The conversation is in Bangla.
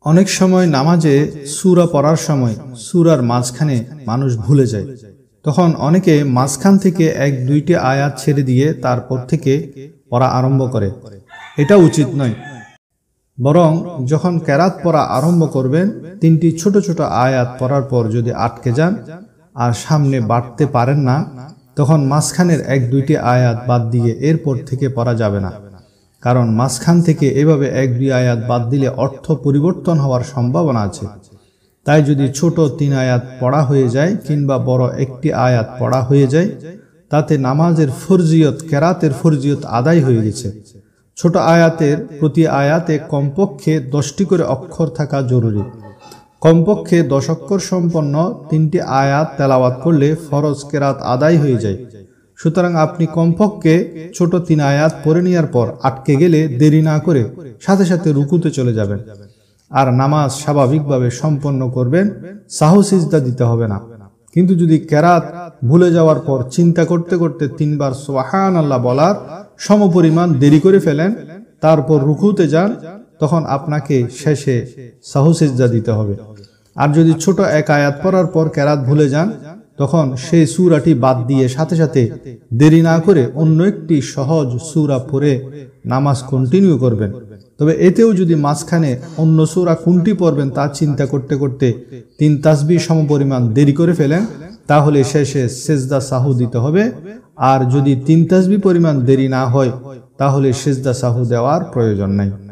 অনেক সময় নামাজে সূরা পড়ার সময় সূরার মাঝখানে মানুষ ভুলে যায়। তখন অনেকে মাঝখান থেকে এক দুইটি আয়াত ছেড়ে দিয়ে তারপর থেকে পড়া আরম্ভ করে। এটা উচিত নয়। বরং যখন কেরাত পড়া আরম্ভ করবেন, তিনটি ছোট ছোট আয়াত পড়ার পর যদি আটকে যান আর সামনে বাড়তে পারেন না, তখন মাঝখানের এক দুইটি আয়াত বাদ দিয়ে এরপর থেকে পড়া যাবে না। কারণ মাঝখান থেকে এভাবে এক দুই আয়াত বাদ দিলে অর্থ পরিবর্তন হওয়ার সম্ভাবনা আছে। তাই যদি ছোট 3 আয়াত পড়া হয়ে যায় কিংবা বড় একটি আয়াত পড়া হয়ে যায়, তাতে নামাজের ফরজিয়ত, কেরাতের ফরজিয়ত আদায় হয়ে গেছে। ছোট আয়াতের প্রতি আয়াতে কমপক্ষে 10টি করে অক্ষর থাকা জরুরি। কমপক্ষে 10 অক্ষর সম্পন্ন 3টি আয়াত তেলাওয়াত করলে ফরজ কেরাত আদায় হয়ে যায়। সুতরাং আপনি কমপক্ষে ছোট 3 আয়াত পড়ে নেওয়ার পর আটকে গেলে দেরি না করে সাথে সাথে রুকুতে চলে যাবেন আর নামাজ স্বাভাবিকভাবে সম্পন্ন করবেন। সাহু সিজদা দিতে হবে না। কিন্তু যদি কেরাত ভুলে যাওয়ার পর চিন্তা করতে করতে 3 বার সুবহানাল্লাহ বলার সমপরিমাণ দেরি করে ফেলেন, তারপর রুকুতে যান, তখন আপনাকে শেষে সাহু সিজদা দিতে হবে। আর যদি ছোট এক আয়াত পড়ার পর কেরাত ভুলে যান, তখন সেই সূরাটি বাদ দিয়ে সাথে সাথে দেরি না করে অন্য একটি সহজ সূরা পড়ে নামাজ কন্টিনিউ করবেন। তবে এতেও যদি মাঝখানে অন্য সূরা কোনটি পড়বেন তা চিন্তা করতে করতে 3 তাসবিহ সমপরিমাণ দেরি করে ফেলেন, তাহলে শেষে সিজদা সাহু দিতে হবে। আর যদি 3 তাসবিহ পরিমাণ দেরি না হয়, তাহলে সিজদা সাহু দেওয়ার প্রয়োজন নাই।